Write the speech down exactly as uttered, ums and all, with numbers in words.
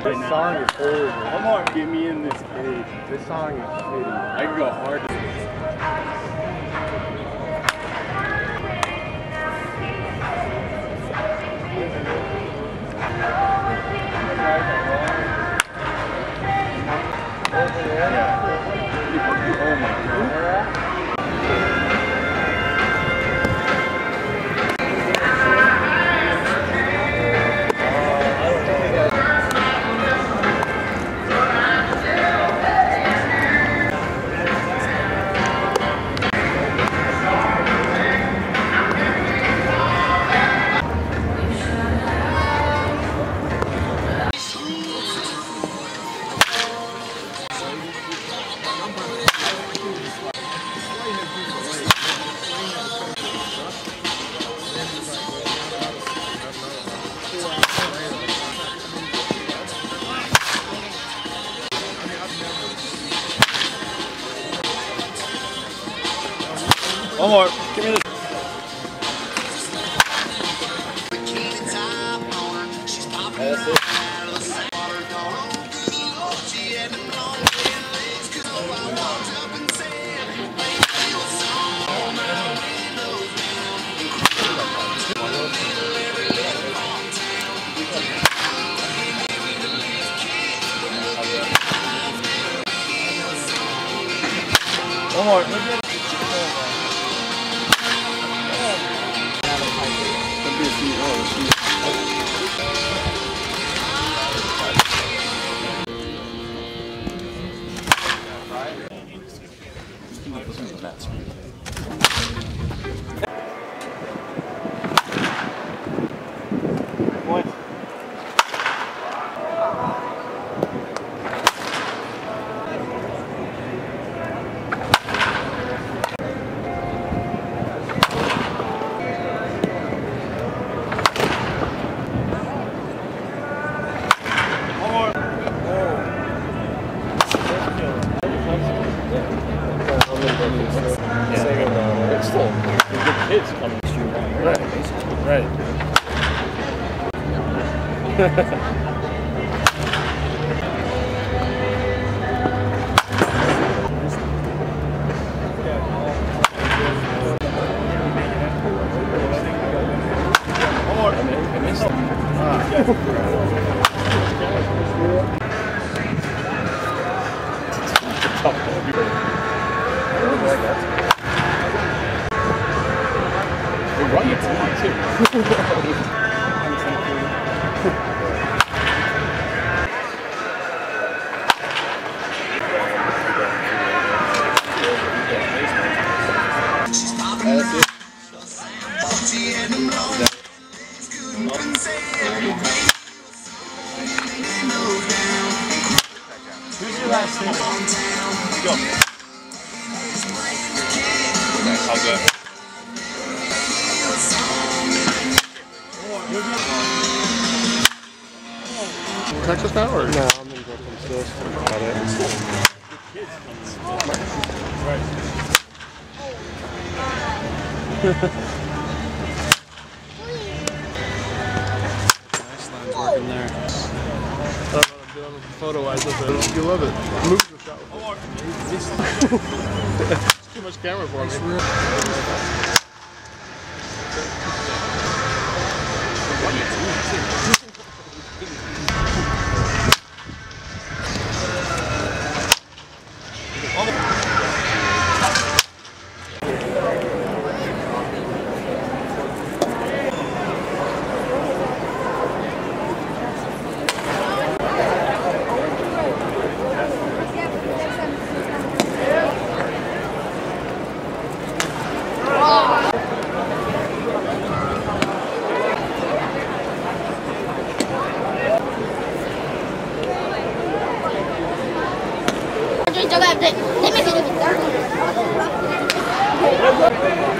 This song is horrible. Come on, get me in this cage. This song is shitty. I can go hard. Oh my God. One more. Give me this. That's it. One more. It's still good kids coming to you. Right. Right. Run your team too. That's it. Who's your last team? Go. I'll go. Texas now or? No, I'm in Brooklyn still. Got it. Right. Nice lines working there. I don't know what I'm doing photo-wise with it. You love it. Move the shot with it. It's too much camera for me. 저거 내, 내 맥이 좀 있다.